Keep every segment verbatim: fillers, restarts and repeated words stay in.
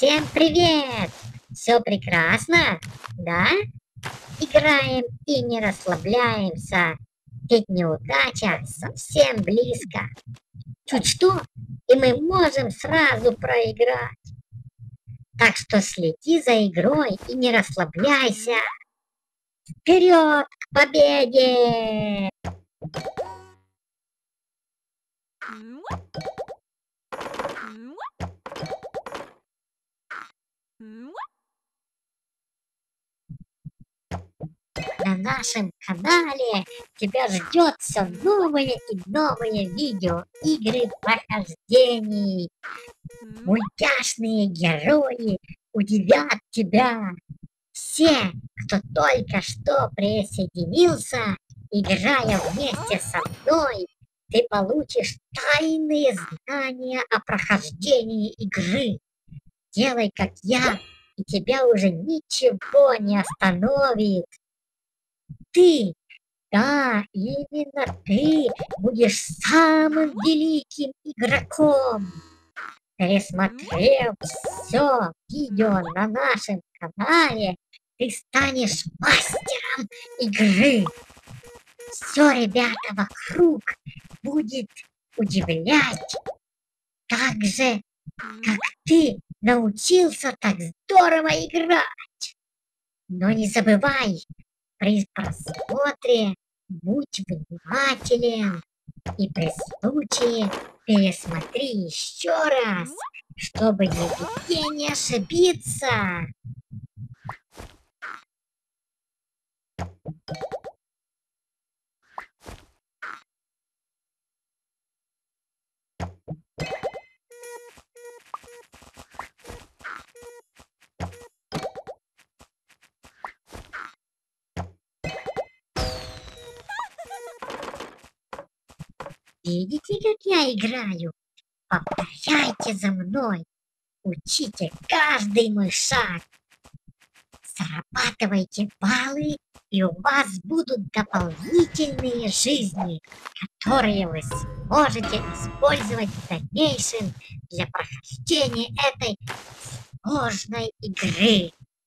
Всем привет! Все прекрасно? Да? Играем и не расслабляемся, ведь неудача совсем близко. Чуть что, и мы можем сразу проиграть. Так что следи за игрой и не расслабляйся. Вперед к победе! На нашем канале тебя ждет все новые и новые видео, игры прохождений. Мультяшные герои удивят тебя. Все, кто только что присоединился, играя вместе со мной, ты получишь тайные знания о прохождении игры. Делай как я, и тебя уже ничего не остановит. Ты, да, именно ты будешь самым великим игроком. Пересмотрев все видео на нашем канале, ты станешь мастером игры. Все, ребята, вокруг будет удивлять. Так же, как ты научился так здорово играть. Но не забывай, при просмотре будь внимателен и при случае пересмотри еще раз, чтобы нигде не ошибиться. Видите, как я играю? Повторяйте за мной. Учите каждый мой шаг. Зарабатывайте баллы, и у вас будут дополнительные жизни, которые вы сможете использовать в дальнейшем для прохождения этой сложной игры.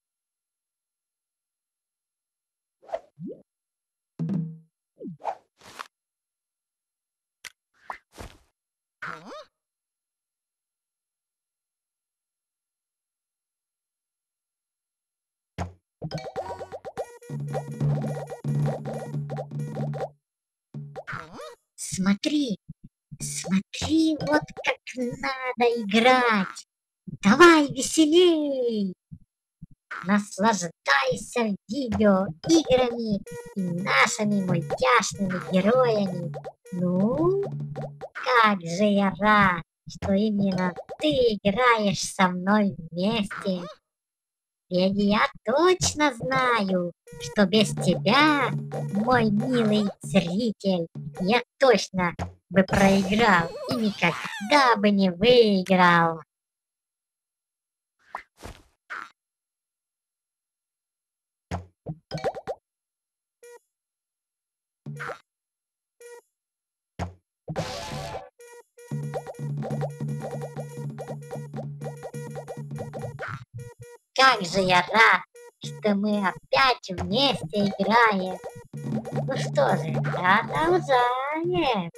Смотри, смотри, вот как надо играть. Давай веселей! Наслаждайся видео играми и нашими мультяшными героями. Ну, как же я рад, что именно ты играешь со мной вместе. Ведь я точно знаю, что без тебя, мой милый зритель, я точно бы проиграл и никогда бы не выиграл. Как же я рад, что мы опять вместе играем. Ну что же, продолжаем.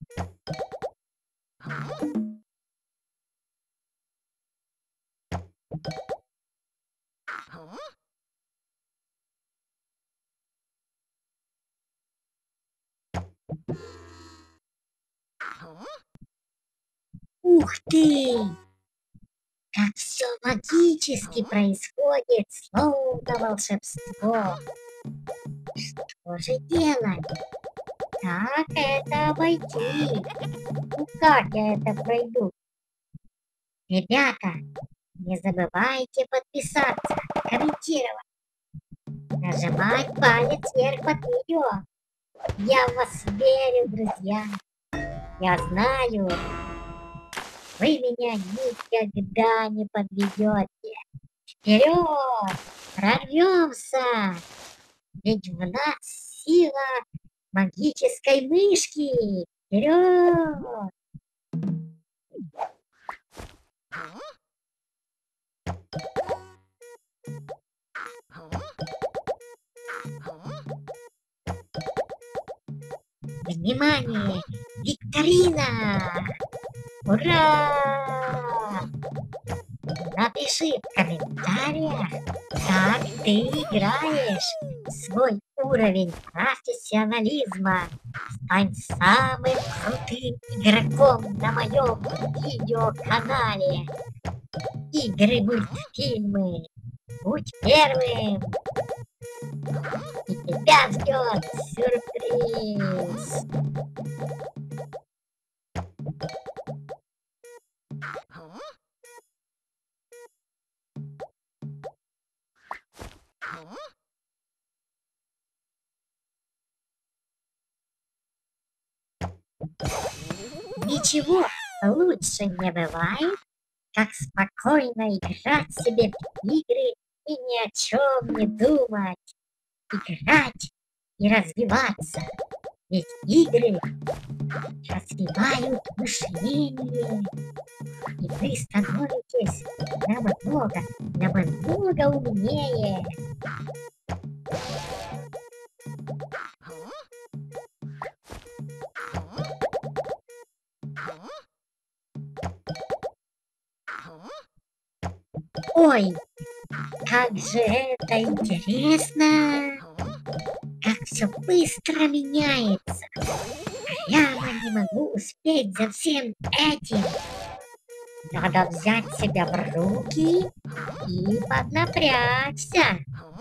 Ух ты! Как все магически происходит, словно волшебство. Что же делать? Как это обойти? Ну как я это пройду? Ребята, не забывайте подписаться, комментировать, нажимать палец вверх под видео. Я в вас верю, друзья. Я знаю, вы меня никогда не подведете. Вперед! Прорвемся! Ведь в нас сила магической мышки! Вперед! Внимание! Викторина! Ура! Напиши в комментариях, как ты играешь. Свой уровень профессионализма. Стань самым крутым игроком на моем видеоканале. Игры, мультфильмы. Будь первым. И тебя ждет сюрприз. Ничего лучше не бывает, как спокойно играть себе в игры и ни о чем не думать. Играть и развиваться. Ведь игры развивают мышление. И вы становитесь намного, намного умнее. Ой, как же это интересно! Как все быстро меняется! Прямо не могу успеть за всем этим! Надо взять себя в руки и поднапрячься!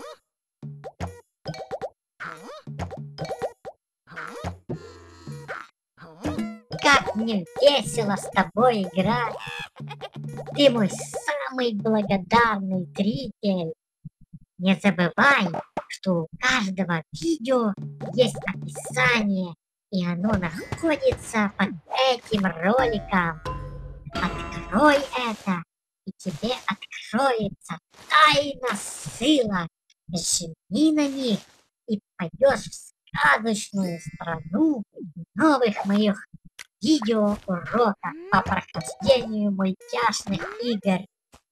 Как мне весело с тобой играть! Ты мой самый благодарный зритель! Не забывай, что у каждого видео есть описание, и оно находится под этим роликом. Открой это, и тебе откроется тайна ссылок. Жми на них и пойдешь в сказочную страну новых моих видеоуроков по прохождению мультяшных игр.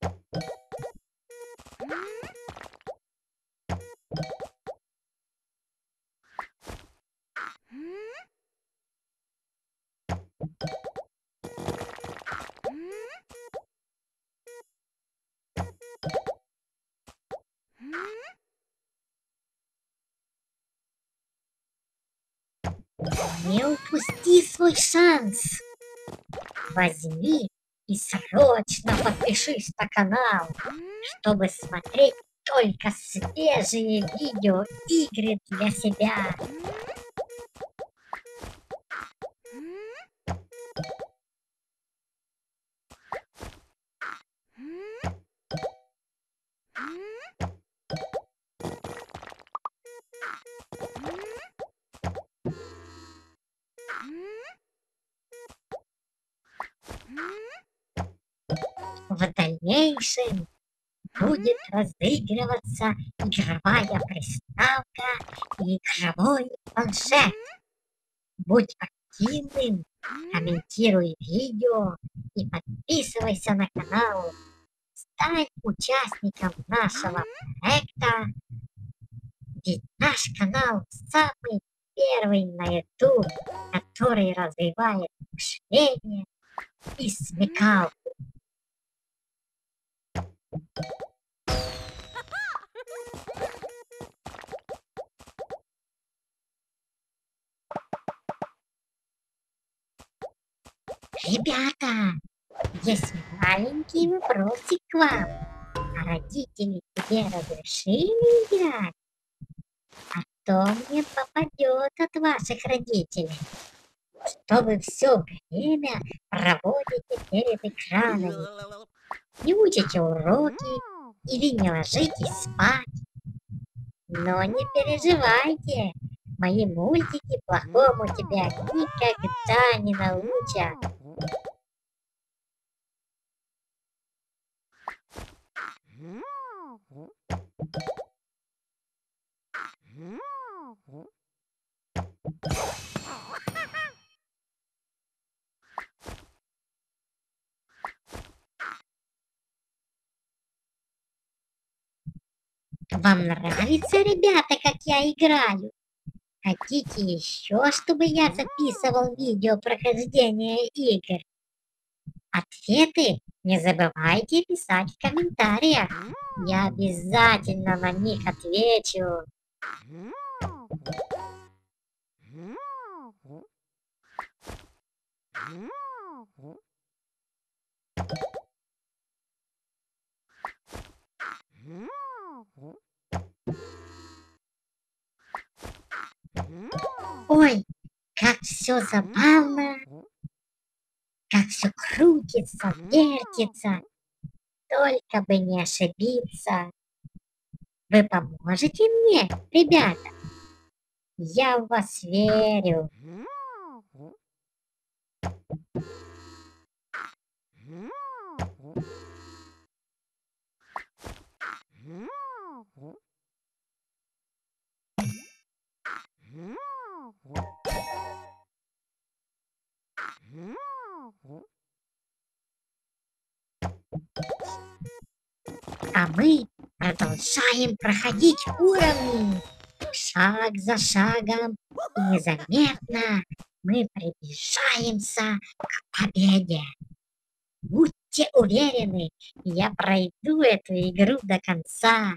Не упусти свой шанс. Возьми и срочно подпишись на канал, чтобы смотреть только свежие видеоигры для себя. В дальнейшем будет разыгрываться игровая приставка и игровой планшет. Будь активным, комментируй видео и подписывайся на канал. Стань участником нашего проекта, ведь наш канал самый первый на YouTube, который развивает мышление и смекалку. Ребята, есть маленький вопросик к вам. А родители тебе разрешили играть? А то мне попадет от ваших родителей, что вы все время проводите перед экранами, не учите уроки или не ложитесь спать. Но не переживайте, мои мультики плохому тебя никогда не научат. Вам нравится, ребята, как я играю? Хотите еще, чтобы я записывал видео прохождения игр? Ответы не забывайте писать в комментариях. Я обязательно на них отвечу. Ой, как все забавно, как все крутится, вертится. Только бы не ошибиться. Вы поможете мне, ребята? Я в вас верю. А мы продолжаем проходить уровни. Шаг за шагом и незаметно мы приближаемся к победе. Будьте уверены, я пройду эту игру до конца.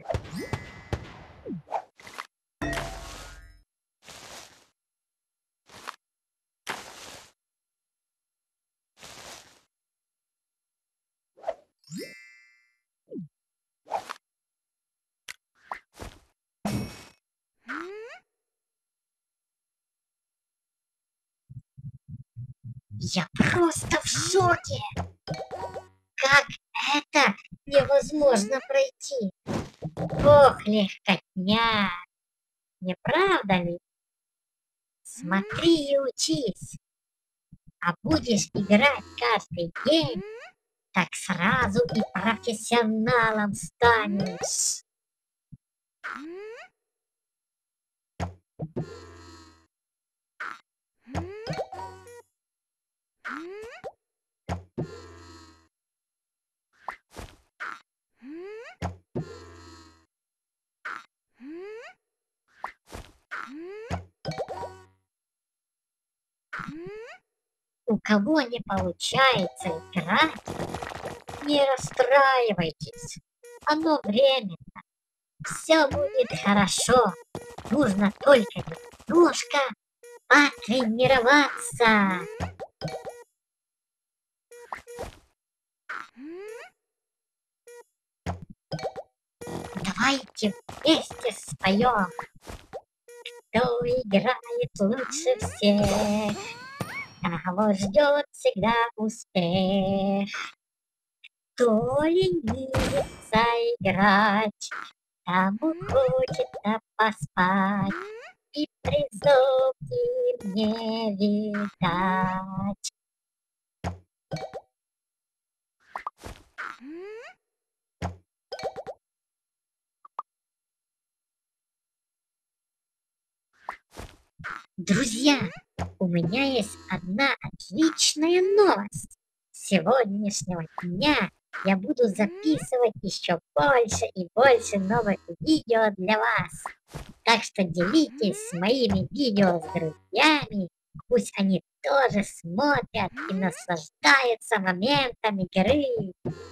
Я просто в шоке. Как это невозможно пройти? Ох, легкотня. Не правда ли? Смотри и учись. А будешь играть каждый день, так сразу и профессионалом станешь. У кого не получается играть, не расстраивайтесь. Оно временно. Все будет хорошо. Нужно только немножко потренироваться. Давайте вместе споем. Кто играет лучше всех, того ждет всегда успех. Кто ленится играть, тому хочется поспать, и призов им не видать. Друзья, у меня есть одна отличная новость. С сегодняшнего дня я буду записывать еще больше и больше новых видео для вас. Так что делитесь моими видео с друзьями. Пусть они тоже смотрят и наслаждаются моментом игры.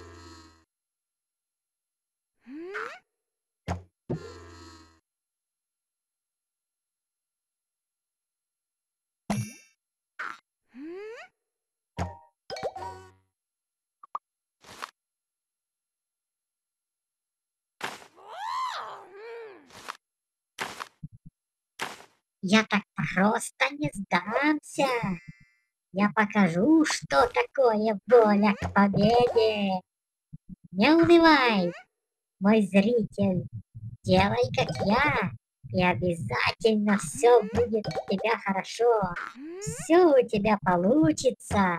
Я так просто не сдамся. Я покажу, что такое воля к победе. Не унывай, мой зритель. Делай, как я, и обязательно все будет у тебя хорошо. Все у тебя получится.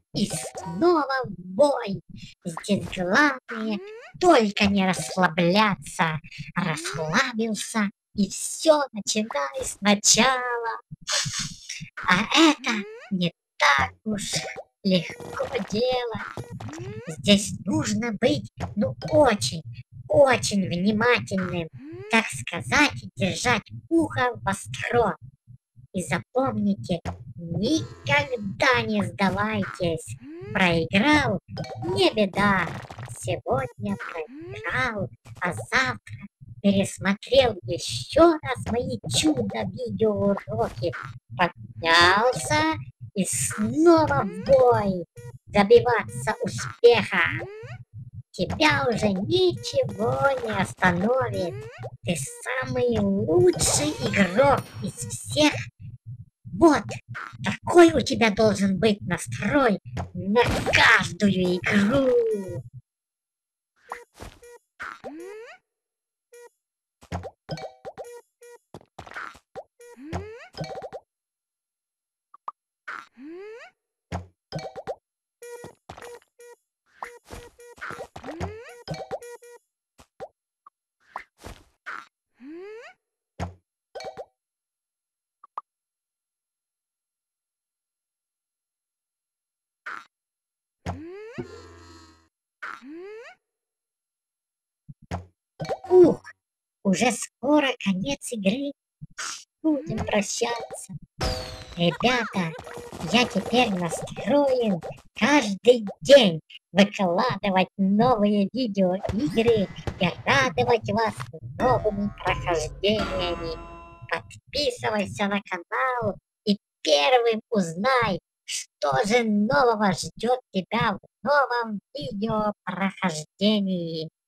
И снова в бой. Здесь главное только не расслабляться. Расслабился, и все начинай сначала. А это не так уж легко делать. Здесь нужно быть, ну, очень, очень внимательным, так сказать, держать ухо востро. И запомните, никогда не сдавайтесь. Проиграл — не беда. Сегодня проиграл, а завтра пересмотрел еще раз мои чудо-видеоуроки. Поднялся и снова в бой. Добиваться успеха. Тебя уже ничего не остановит. Ты самый лучший игрок из всех. Вот такой у тебя должен быть настрой на каждую игру. Ух, уже скоро конец игры. Будем прощаться. Ребята, я теперь настроен каждый день выкладывать новые видеоигры и радовать вас новыми прохождениями. Подписывайся на канал и первым узнай, что же нового ждет тебя в новом видеопрохождении.